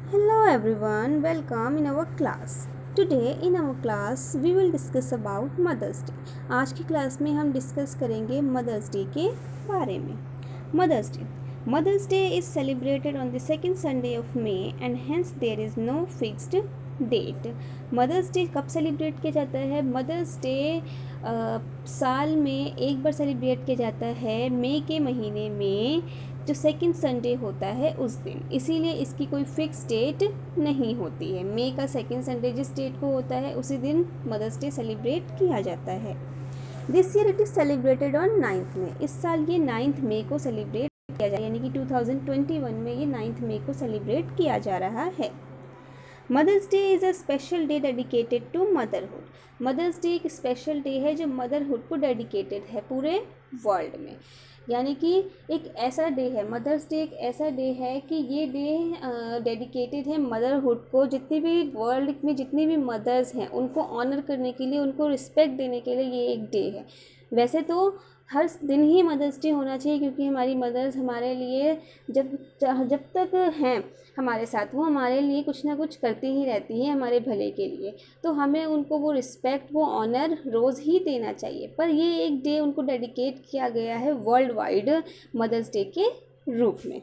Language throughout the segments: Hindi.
Hello everyone, welcome in our class. Today in our class we will discuss about Mother's Day. आज की क्लास में हम डिस्कस करेंगे मदर्स डे के बारे में. Mother's Day is celebrated on the second Sunday of May and hence there is no fixed date. Mother's day कब सेलिब्रेट किया जाता है? मदर्स डे साल में एक बार सेलिब्रेट किया जाता है मई के महीने में, जो सेकंड संडे होता है उस दिन. इसीलिए इसकी कोई फिक्स डेट नहीं होती है. मई का सेकंड संडे जिस डेट को होता है उसी दिन मदर्स डे सेलिब्रेट किया जाता है. This year it is celebrated on 9th May. इस साल ये 9th मई को सेलिब्रेट किया जाए, यानी कि 2021 में ये 9th मई को सेलिब्रेट किया जा रहा है. Mother's day is a special day dedicated to motherhood. Mother's day एक स्पेशल डे है जो मदरहुड को डेडिकेटेड है पूरे वर्ल्ड में. यानी कि एक ऐसा डे है, मदर्स डे एक ऐसा डे है कि ये डे डेडिकेटेड है मदरहुड को. जितनी भी वर्ल्ड में जितनी भी मदर्स हैं उनको ऑनर करने के लिए, उनको रिस्पेक्ट देने के लिए ये एक डे है. वैसे तो हर दिन ही मदर्स डे होना चाहिए, क्योंकि हमारी मदर्स हमारे लिए जब तक हैं हमारे साथ, वो हमारे लिए कुछ ना कुछ करती ही रहती हैं हमारे भले के लिए. तो हमें उनको वो रिस्पेक्ट, वो ऑनर रोज़ ही देना चाहिए. पर ये एक डे उनको डेडिकेट किया गया है वर्ल्ड वाइड मदर्स डे के रूप में.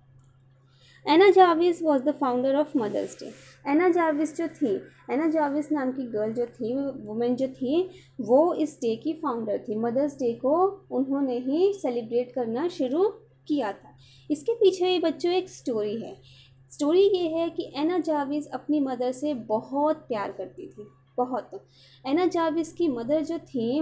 Anna Jarvis was the founder of mother's day. Anna Jarvis नाम की गर्ल जो थी, वुमेन जो थी, वो इस डे की फाउंडर थी. मदर्स डे को उन्होंने ही सेलिब्रेट करना शुरू किया था. इसके पीछे ये बच्चों एक स्टोरी है. स्टोरी ये है कि एना जार्विस अपनी मदर से बहुत प्यार करती थी, बहुत. एना जार्विस की मदर जो थी,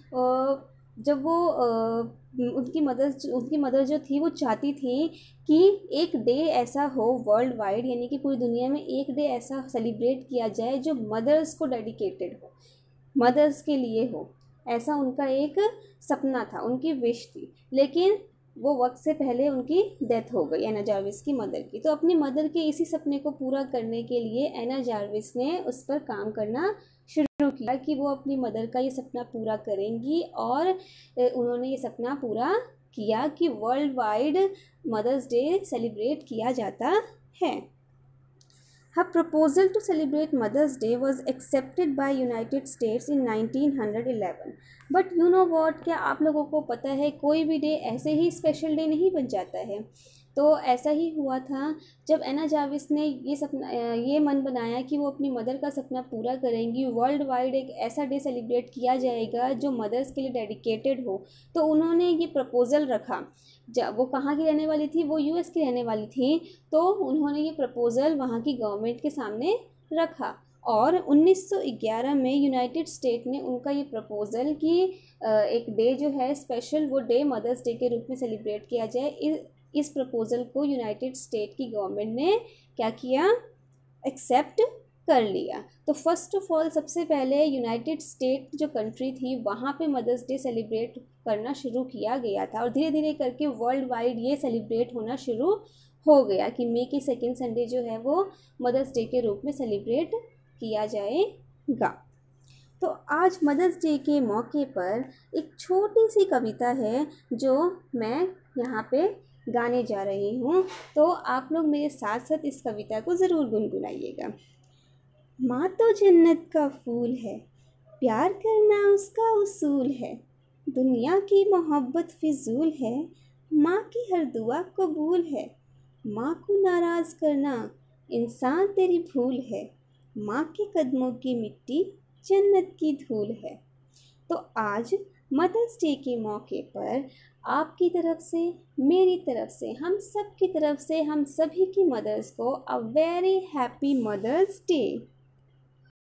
जब वो उनकी मदर जो थी वो चाहती थी कि एक डे ऐसा हो वर्ल्ड वाइड, यानी कि पूरी दुनिया में एक डे ऐसा सेलिब्रेट किया जाए जो मदर्स को डेडिकेटेड हो, मदर्स के लिए हो. ऐसा उनका एक सपना था, उनकी विश थी. लेकिन वो वक्त से पहले उनकी डेथ हो गई, एना जार्विस की मदर की. तो अपनी मदर के इसी सपने को पूरा करने के लिए एना जार्विस ने उस पर काम करना शुरू किया कि वो अपनी मदर का ये सपना पूरा करेंगी. और उन्होंने ये सपना पूरा किया कि world wide mother's day celebrate किया जाता है. Her proposal to celebrate Mother's Day was accepted by United States in 1911. But you know what, क्या आप लोगों को पता है कोई भी डे ऐसे ही स्पेशल डे नहीं बन जाता है. तो ऐसा ही हुआ था जब एना जार्विस ने ये मन बनाया कि वो अपनी मदर का सपना पूरा करेंगी. वर्ल्ड वाइड एक ऐसा डे सेलिब्रेट किया जाएगा जो मदर्स के लिए डेडिकेटेड हो. तो उन्होंने ये प्रपोज़ल रखा. जब वो कहाँ की रहने वाली थी, वो यूएस की रहने वाली थी. तो उन्होंने ये प्रपोज़ल वहाँ की गवर्नमेंट के सामने रखा और 1911 में यूनाइटेड स्टेट ने उनका ये प्रपोज़ल कि एक डे जो है स्पेशल, वो डे मदर्स डे के रूप में सेलिब्रेट किया जाए, इस प्रपोज़ल को यूनाइटेड स्टेट की गवर्नमेंट ने क्या किया, एक्सेप्ट कर लिया. तो फर्स्ट ऑफ ऑल सबसे पहले यूनाइटेड स्टेट जो कंट्री थी वहाँ पे मदर्स डे सेलिब्रेट करना शुरू किया गया था. और धीरे धीरे करके वर्ल्ड वाइड ये सेलिब्रेट होना शुरू हो गया कि मई की सेकेंड संडे जो है वो मदर्स डे के रूप में सेलिब्रेट किया जाएगा. तो आज मदर्स डे के मौके पर एक छोटी सी कविता है जो मैं यहाँ पे गाने जा रही हूँ. तो आप लोग मेरे साथ साथ इस कविता को ज़रूर गुनगुनाइएगा. माँ तो जन्नत का फूल है, प्यार करना उसका उसूल है. दुनिया की मोहब्बत फिजूल है, माँ की हर दुआ कबूल है. माँ को नाराज़ करना इंसान तेरी भूल है. माँ के कदमों की मिट्टी जन्नत की धूल है. तो आज मदर्स डे के मौके पर आपकी तरफ से, मेरी तरफ से, हम सब की तरफ से, हम सभी की मदर्स को a very happy mother's day.